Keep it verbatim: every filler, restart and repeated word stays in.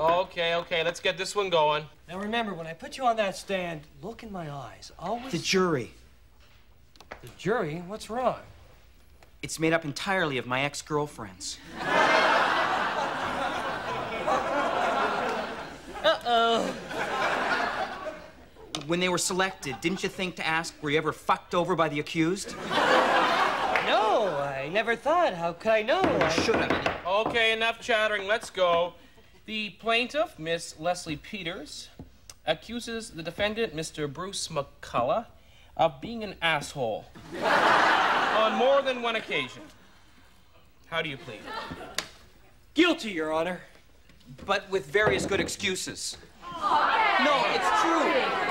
Okay, okay, let's get this one going. Now remember, when I put you on that stand, look in my eyes. Always... The jury. The jury? What's wrong? It's made up entirely of my ex-girlfriends. Uh-oh. When they were selected, didn't you think to ask, were you ever fucked over by the accused? No, I never thought. How could I know? You should have. Okay, enough chattering. Let's go. The plaintiff, Miss Leslie Peters, accuses the defendant, Mister Bruce McCullough, of being an asshole on more than one occasion. How do you plead? Guilty, Your Honor. But with various good excuses. No, it's true.